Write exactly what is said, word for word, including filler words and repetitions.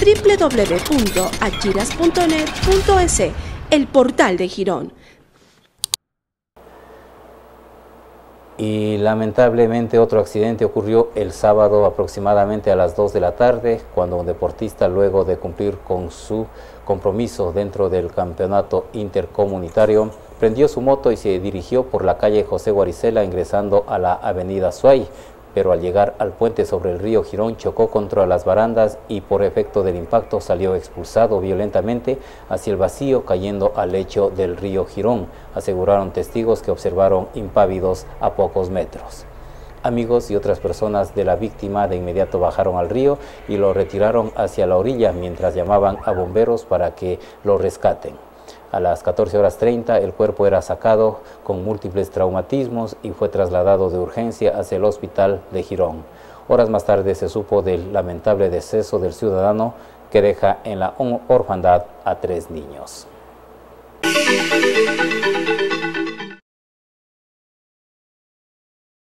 w w w punto achiras punto net punto es, el portal de Girón. Y lamentablemente otro accidente ocurrió el sábado aproximadamente a las dos de la tarde, cuando un deportista, luego de cumplir con su compromiso dentro del campeonato intercomunitario, prendió su moto y se dirigió por la calle José Guaricela ingresando a la avenida Suay, pero al llegar al puente sobre el río Girón chocó contra las barandas y por efecto del impacto salió expulsado violentamente hacia el vacío, cayendo al lecho del río Girón, aseguraron testigos que observaron impávidos a pocos metros. Amigos y otras personas de la víctima de inmediato bajaron al río y lo retiraron hacia la orilla mientras llamaban a bomberos para que lo rescaten. A las catorce horas treinta el cuerpo era sacado con múltiples traumatismos y fue trasladado de urgencia hacia el hospital de Girón. Horas más tarde se supo del lamentable deceso del ciudadano que deja en la orfandad a tres niños.